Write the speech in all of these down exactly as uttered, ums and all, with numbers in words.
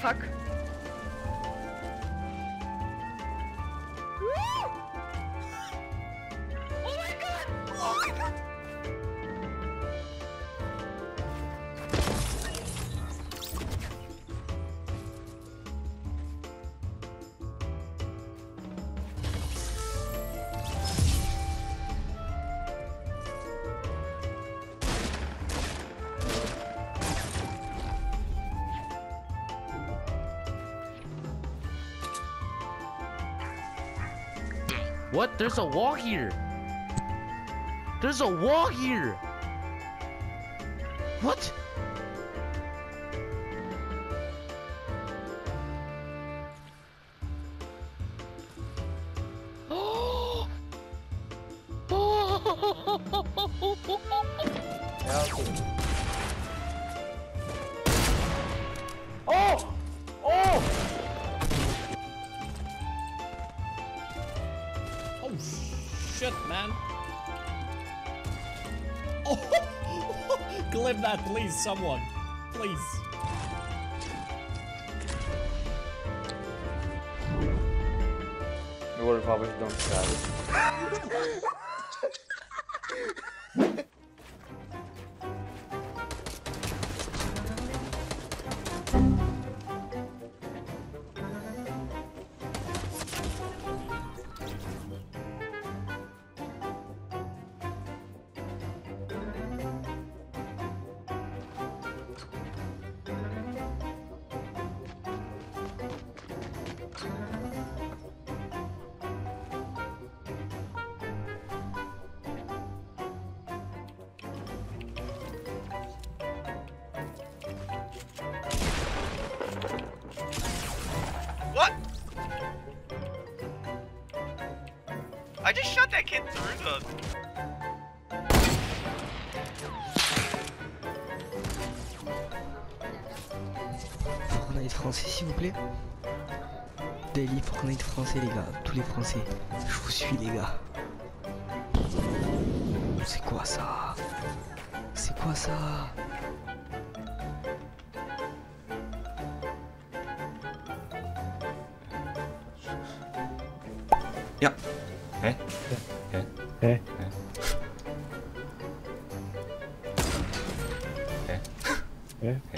fuck? Oh my god! Oh my god! What? There's a wall here. There's a wall here. What? Oh! Oh! Oh! Oh shit, man. Oh, clip that, please, someone. Please. Nu går det på arbete, de ska. What? I just shot that kid through the... Fortnite français s'il vous plaît. Daily Fortnite français les gars, tous les français. Je vous suis les gars. C'est quoi ça? C'est quoi ça? Ja. Hä? Hä? Hä? Hä? Hä? Hä?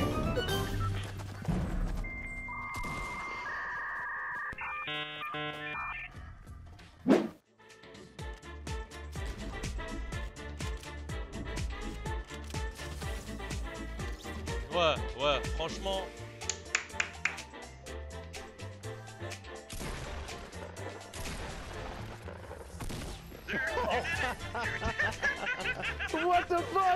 Ouais, ouais, franchement. What the fuck?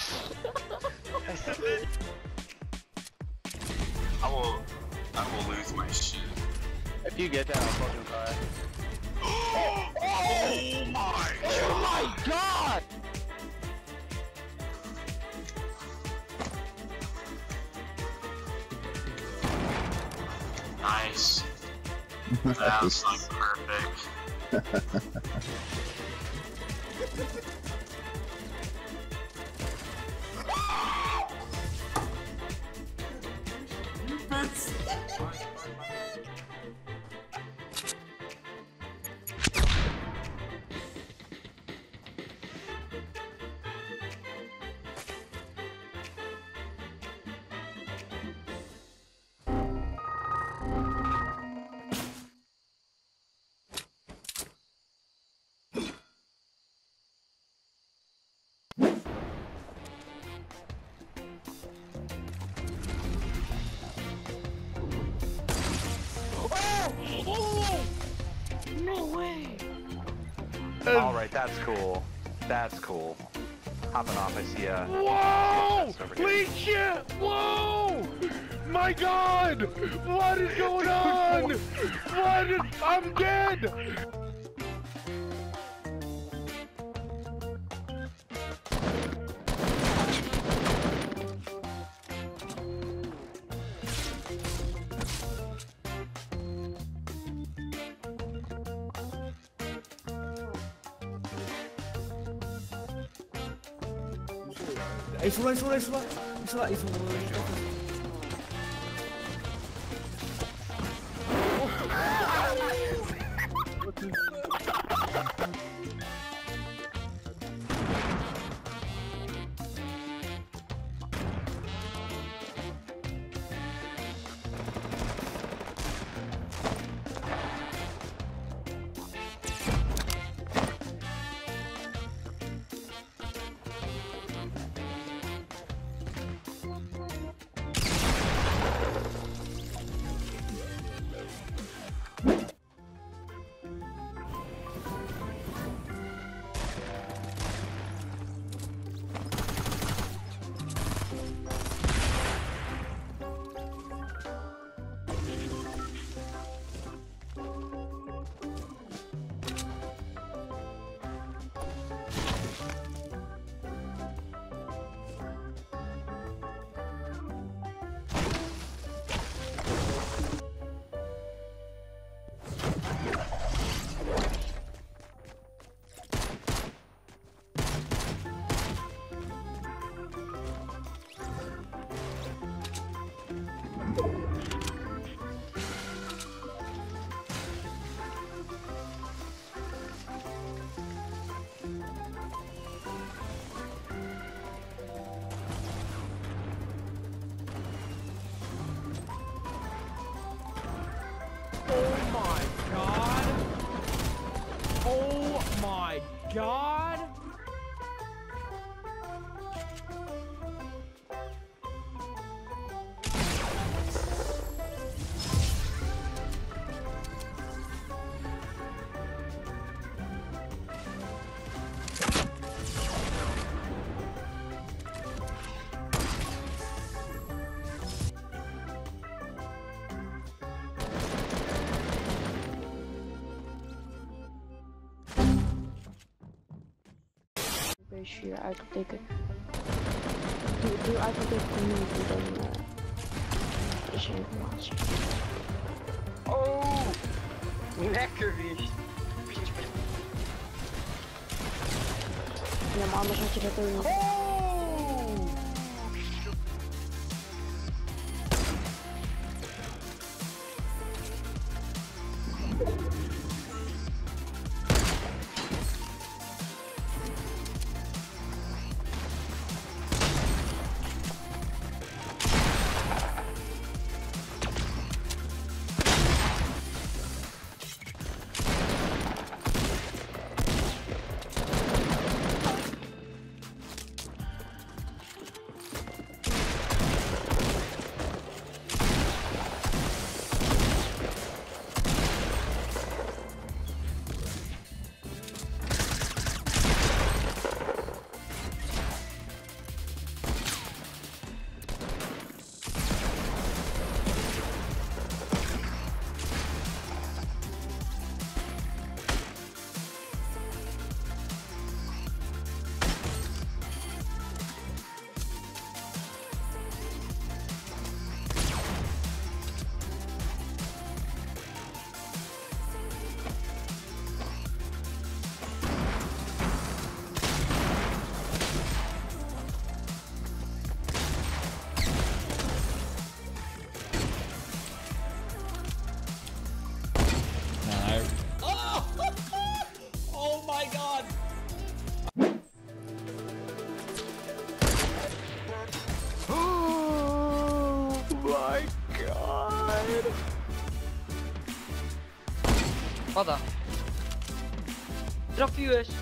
I will... I will lose my shit. If you get that, I'll fucking cry. Oh my god! Oh my god! Nice. That was like perfect. No way! Alright, that's cool. That's cool. Hopping off, I see a... Whoa! Holy shit! Whoa! My god! What is going on? What is... I'm dead! Ils sont là, ils sont là, ils sont là, ils sont là, ils sont là. god! Pretty sure I could take it. Do, do I could take community then uh, is er informatie. Oh! Lekker wies. Ja, maar anders had je dat ook niet. Oh! Oh my god! Oh my god! Wat dan? Drop U S.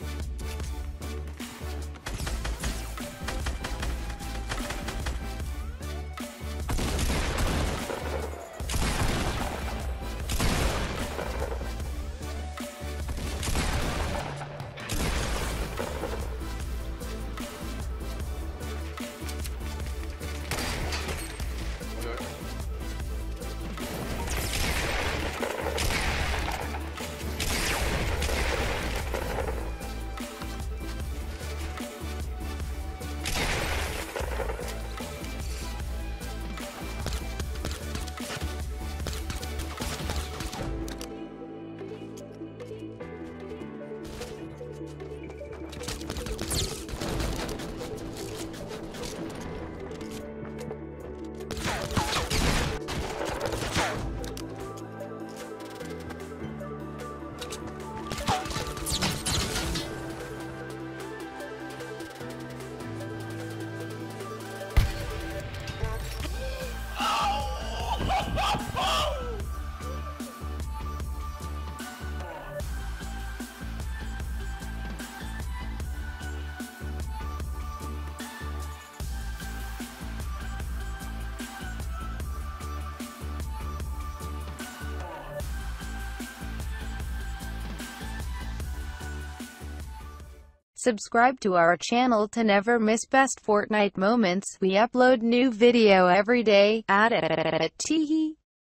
Subscribe to our channel to never miss best Fortnite moments. We upload new video every day. At it.